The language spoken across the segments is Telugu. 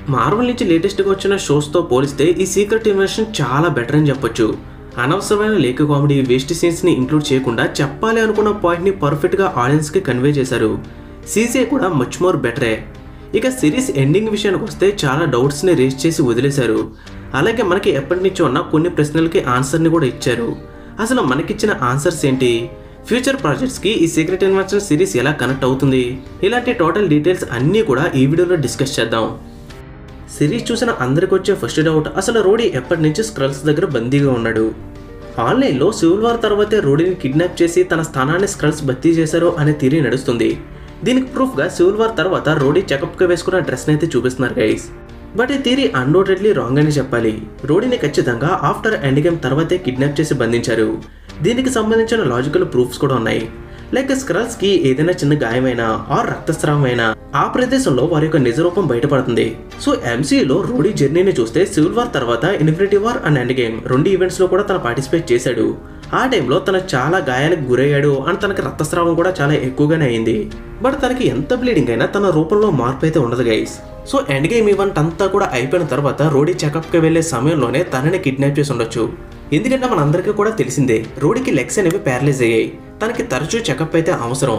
మార్వెల్ నుంచి లేటెస్ట్గా వచ్చిన షోస్తో పోలిస్తే ఈ సీక్రెట్ ఇన్వెషన్ చాలా బెటర్ అని చెప్పొచ్చు. అనవసరమైన లేక కామెడీ వేస్ట్ సీన్స్ని ఇంక్లూడ్ చేయకుండా చెప్పాలి అనుకున్న పాయింట్ని పర్ఫెక్ట్గా ఆడియన్స్కి కన్వే చేశారు. సీజే కూడా మచ్ మోర్ బెటరే. ఇక సిరీస్ ఎండింగ్ విషయానికి వస్తే చాలా డౌట్స్ని రేస్ చేసి వదిలేశారు. అలాగే మనకి ఎప్పటి నుంచో ఉన్న కొన్ని ప్రశ్నలకి ఆన్సర్ని కూడా ఇచ్చారు. అసలు మనకిచ్చిన ఆన్సర్స్ ఏంటి, ఫ్యూచర్ ప్రాజెక్ట్స్కి ఈ సీక్రెట్ ఇన్వెషన్ సిరీస్ ఎలా కనెక్ట్ అవుతుంది, ఇలాంటి టోటల్ డీటెయిల్స్ అన్నీ కూడా ఈ వీడియోలో డిస్కస్ చేద్దాం. సిరీస్ చూసిన అందరికి వచ్చే ఫస్ట్ డౌట్, అసలు రోడీ ఎప్పటి నుంచి స్క్రల్స్ దగ్గర బందీగా ఉన్నాడు. ఆన్లైన్లో సివిల్ వార్ తర్వాతే రోడీని కిడ్నాప్ చేసి తన స్థానాన్ని స్క్రల్స్ భర్తీ చేశారు అనే థియరీ నడుస్తుంది. దీనికి ప్రూఫ్గా సివిల్ వార్ తర్వాత రోడీ చెకప్గా వేసుకున్న డ్రెస్ని అయితే చూపిస్తున్నారు గైస్. బట్ ఈ థియరీ అన్డౌటెడ్లీ రాంగ్ అని చెప్పాలి. రోడీని ఖచ్చితంగా ఆఫ్టర్ ఎండ్ గేమ్ తర్వాతే కిడ్నాప్ చేసి బంధించారు. దీనికి సంబంధించిన లాజికల్ ప్రూఫ్స్ కూడా ఉన్నాయి. లైక్ స్క్రల్స్కి ఏదైనా చిన్న గాయమైనా ఆర్ రక్తస్రావమైనా ఆ ప్రదేశంలో వారి యొక్క నిజ రూపం బయటపడుతుంది. సో ఎంసీయూలో రోడీ జర్నీని చూస్తే సివిల్ వార్ తర్వాత infinity war and end game రెండు ఈవెంట్స్లో కూడా తను పార్టిసిపేట్ చేశాడు. ఆ టైంలో తను చాలా గాయాలకు గురయ్యాడు అండ్ తనకి రక్తస్రావం కూడా చాలా ఎక్కువగానే అయింది. బట్ తనకి ఎంత బ్లీడింగ్ అయినా తన రూపంలో మార్పు అయితే ఉండదు guys. So end game event అంతా కూడా అయిపోయిన తర్వాత రోడీ చెకప్కి వెళ్లే సమయంలోనే తనని కిడ్నాప్ చేసి ఉండొచ్చు. ఎందుకంటే మనందరికీ కూడా తెలిసిందే రోడీకి లెగ్స్ అనేవి ప్యారలైజ్ అయ్యాయి. తనకి తరచూ చెకప్ అయితే అవసరం.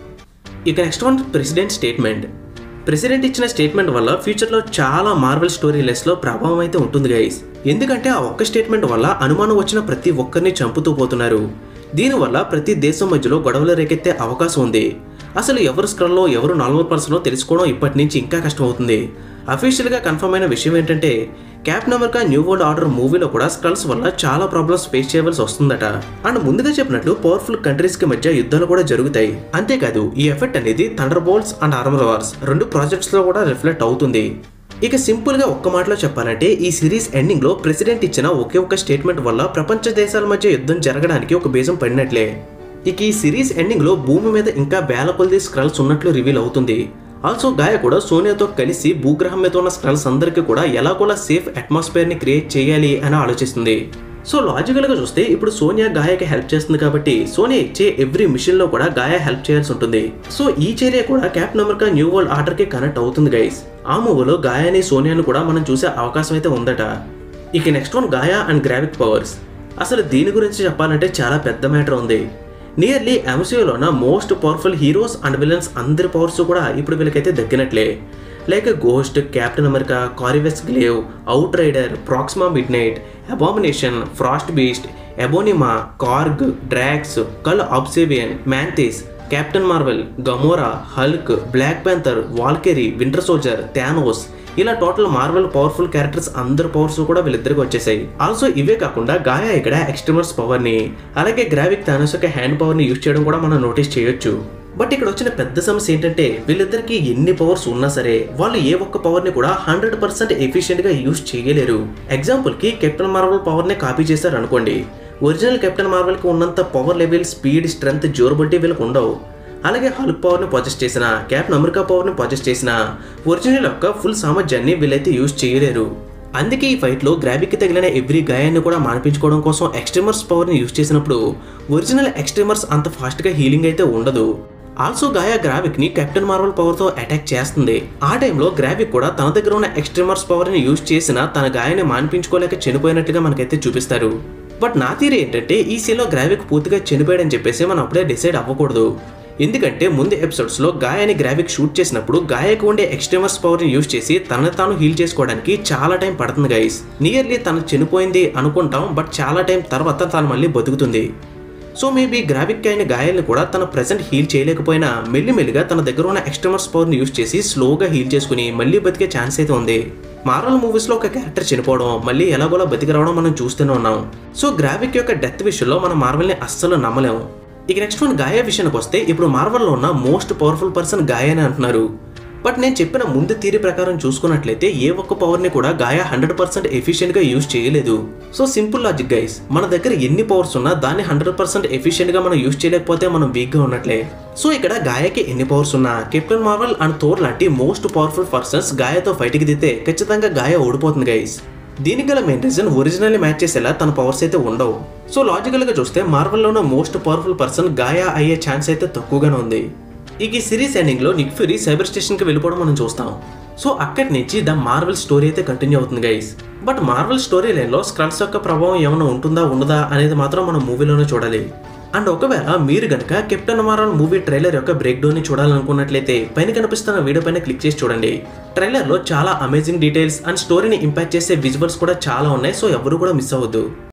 ఇక next one president statement. President ఇచ్చిన స్టేట్మెంట్ వల్ల ఫ్యూచర్లో చాలా మార్వెల్ స్టోరీ లెస్లో ప్రభావం అయితే ఉంటుంది గైస్. ఎందుకంటే ఆ ఒక్క స్టేట్మెంట్ వల్ల అనుమానం వచ్చిన ప్రతి ఒక్కరిని చంపుతూ పోతున్నారు. దీనివల్ల ప్రతి దేశం మధ్యలో గొడవలు రేకెత్తే అవకాశం ఉంది. అసలు ఎవరు స్క్రల్లో ఎవరు నార్మల్ పర్సనో తెలుసుకోవడం ఇప్పటి నుంచి ఇంకా కష్టం అవుతుంది. అఫీషియల్గా కన్ఫర్మ్ అయిన విషయం ఏంటంటే Captain America New World Order మూవీలో కూడా స్క్రల్స్ వల్ల చాలా ప్రాబ్లమ్స్ ఫేస్ చేయవలసి వస్తుందట. అండ్ ముందుగా చెప్పినట్లు పవర్ఫుల్ కంట్రీస్ కి మధ్య యుద్ధాలు కూడా జరుగుతాయి. అంతేకాదు ఈ ఎఫెక్ట్ అనేది Thunderbolts and armour wars రెండు ప్రాజెక్ట్స్ లో కూడా రిఫ్లెక్ట్ అవుతుంది. ఇక సింపుల్ గా ఒక్క మాటలో చెప్పాలంటే ఈ సిరీస్ ఎండింగ్ లో ప్రెసిడెంట్ ఇచ్చిన ఒకే ఒక్క స్టేట్మెంట్ వల్ల ప్రపంచ దేశాల మధ్య యుద్ధం జరగడానికి ఒక బీజం పడినట్లే. ఇక ఈ సిరీస్ ఎండింగ్ లో భూమి మీద ఇంకా వేల కొలది స్క్రల్స్ ఉన్నట్లు రివీల్ అవుతుంది. ఆల్సో గాయ కూడా సోనియాతో కలిసి భూగ్రహం మీద ఉన్న స్క్రల్స్ అందరికీ కూడా ఎలాగోలా సేఫ్ అట్మాస్ఫియర్ ని క్రియేట్ చేయాలి అని ఆలోచిస్తుంది. సో లాజికల్ గా చూస్తే ఇప్పుడు సోనియా గాయకి హెల్ప్ చేస్తుంది కాబట్టి సోనియా ఇచ్చే ఎవ్రీ మిషన్ లో కూడా గాయ హెల్ప్ చేయాల్సి ఉంటుంది. సో ఈ చర్య కూడా Captain America New World Order కి కనెక్ట్ అవుతుంది గైస్. ఆ మూవీలో గాయాని సోనియాను కూడా మనం చూసే అవకాశం అయితే ఉందట. ఇక next one G'iah and Gravik powers. అసలు దీని గురించి చెప్పాలంటే చాలా పెద్ద మ్యాటర్ ఉంది. నియర్లీ ఎంసీయూలో ఉన్న most powerful heroes and villains అందరి పవర్స్ కూడా ఇప్పుడు వీళ్ళకైతే దక్కినట్లే. Like ghost, Captain America, Corvus Glaive, outrider, Proxima Midnight, Abomination, Frost Beast, Ebony Maw, Korg, Drax, Cull Obsidian, Mantis, Captain Marvel, Gamora, Hulk, Black Panther, Valkyrie, Winter Soldier, Thanos, ఇలా టోటల్ మార్వెల్ పవర్ఫుల్ క్యారెక్టర్స్ అందరు పవర్స్ కూడా వీళ్ళిద్దరికి వచ్చేసాయి. ఆల్సో ఇవే కాకుండా గాయా ఇక్కడ ఎక్స్ట్రీమర్స్ పవర్ ని అలాగే గ్రావిక్ థానోస్ యొక్క హ్యాండ్ పవర్ ని యూజ్ చేయడం కూడా మనం నోటీస్ చేయొచ్చు. బట్ ఇక్కడ వచ్చిన పెద్ద సమస్య ఏంటంటే వీళ్ళిద్దరికి ఎన్ని పవర్స్ ఉన్నా సరే వాళ్ళు ఏ ఒక్క పవర్ ని కూడా 100% ఎఫిషియెంట్ గా యూజ్ చేయలేరు. ఎగ్జాంపుల్ కి కెప్టెన్ మార్వెల్ పవర్ ని కాపీ చేశారు అనుకోండి, ఒరిజినల్ కెప్టెన్ మార్వెల్ కి ఉన్నంత power level, speed, strength, durability వీళ్ళకి ఉండవు. అలాగే హల్క్ పవర్ని పొజెస్ చేసిన, క్యాప్టెన్ అమెరికా పవర్ని పొజెస్ చేసిన ఒరిజినల్ యొక్క ఫుల్ సామర్థ్యాన్ని వీళ్ళైతే యూజ్ చేయలేరు. అందుకే ఈ ఫైట్లో గ్రావిక్కి తగిలిన ఎవ్రీ గాయాన్ని కూడా మానిపించుకోవడం కోసం ఎక్స్ట్రీమర్స్ పవర్ని యూజ్ చేసినప్పుడు ఒరిజినల్ ఎక్స్ట్రీమర్స్ అంత ఫాస్ట్గా హీలింగ్ అయితే ఉండదు. ఆల్సో గాయా గ్రావిక్ని కెప్టెన్ మార్వెల్ పవర్తో అటాక్ చేస్తుంది. ఆ టైంలో గ్రావిక్ కూడా తన దగ్గర ఉన్న ఎక్స్ట్రీమర్స్ పవర్ని యూజ్ చేసిన తన గాయాన్ని మానిపించుకోలేక చనిపోయినట్టుగా మనకైతే చూపిస్తారు. బట్ నా థియరీ ఏంటంటే ఈ సీన్లో గ్రావిక్ పూర్తిగా చనిపోయాడని చెప్పేసి మనం అప్పుడే డిసైడ్ అవ్వకూడదు. ఎందుకంటే ముందు ఎపిసోడ్స్లో గాయాని గ్రావిక్ షూట్ చేసినప్పుడు గాయకు ఉండే ఎక్స్ట్రీమర్స్ పవర్ని యూజ్ చేసి తనని తాను హీల్ చేసుకోవడానికి చాలా టైం పడుతుంది గైస్. నియర్లీ తను చనిపోయింది అనుకుంటాం, బట్ చాలా టైం తర్వాత తను మళ్ళీ బతుకుతుంది. సో మేబీ గ్రావిక్ అయిన గాయాలను కూడా తన ప్రెసెంట్ హీల్ చేయలేకపోయినా మెల్లిమెల్లిగా తన దగ్గర ఉన్న ఎక్స్ట్రీమర్స్ పవర్ని యూజ్ చేసి స్లోగా హీల్ చేసుకుని మళ్ళీ బతికే ఛాన్స్ అయితే ఉంది. మార్వెల్ మూవీస్లో ఒక క్యారెక్టర్ చనిపోవడం మళ్ళీ ఎలాగోలా బతికి రావడం మనం చూస్తూనే ఉన్నాం. సో గ్రావిక్ యొక్క డెత్ విషయంలో మనం మార్వెల్ని అస్సలు నమ్మలేము. ఇక నెక్స్ట్ వన్ గాయా విషయానికి వస్తే ఇప్పుడు మార్వెల్లో ఉన్న మోస్ట్ పవర్ఫుల్ పర్సన్ గాయా అని అంటున్నారు. బట్ నేను చెప్పిన ముందు థియరీ ప్రకారం చూసుకున్నట్లయితే ఏ ఒక్క పవర్ని కూడా గాయా 100% ఎఫిషియెంట్గా యూజ్ చేయలేదు. సో సింపుల్ లాజిక్ గైస్, మన దగ్గర ఎన్ని పవర్స్ ఉన్నా దాన్ని 100% ఎఫిషియెంట్గా మనం యూజ్ చేయలేకపోతే మనం వీక్గా ఉన్నట్లే. సో ఇక్కడ గాయాకి ఎన్ని పవర్స్ ఉన్నా కెప్టెన్ మార్వెల్ అండ్ థోర్ లాంటి మోస్ట్ పవర్ఫుల్ పర్సన్స్ గాయాతో ఫైట్కి దిగితే ఖచ్చితంగా గాయా ఓడిపోతుంది గైస్. దీనికి గల మెయిన్ రీజన్ ఒరిజినల్ మ్యాచ్ చేసేలా తన పవర్స్ అయితే ఉండవు. సో లాజికల్ గా చూస్తే మార్వెల్లో ఉన్న మోస్ట్ పవర్ఫుల్ పర్సన్ గాయా అయ్యే ఛాన్స్ అయితే తక్కువగానే ఉంది. ఇక ఈ సిరీస్ ఎండింగ్ లో నిక్ ఫ్యూరీ సైబర్ స్టేషన్ కి వెళ్ళిపోవడం మనం చూస్తాం. సో అక్కడి నుంచి ద మార్వెల్ స్టోరీ అయితే కంటిన్యూ అవుతుంది గైస్. బట్ మార్వెల్ స్టోరీ లైన్లో స్క్రల్స్ యొక్క ప్రభావం ఏమైనా ఉంటుందా ఉండదా అనేది మాత్రం మనం మూవీలోనే చూడాలి. అండ్ ఒకవేళ మీరు గనక కెప్టెన్ మార్వెల్ మూవీ ట్రైలర్ యొక్క బ్రేక్ డౌన్ ని చూడాలనుకున్నట్లయితే పైన కనిపిస్తున్న వీడియో పైన క్లిక్ చేసి చూడండి. ట్రైలర్ లో చాలా అమేజింగ్ డీటెయిల్స్ అండ్ స్టోరీని ఇంపాక్ట్ చేసే విజువల్స్ కూడా చాలా ఉన్నాయి. సో ఎవరు కూడా మిస్ అవ్వద్దు.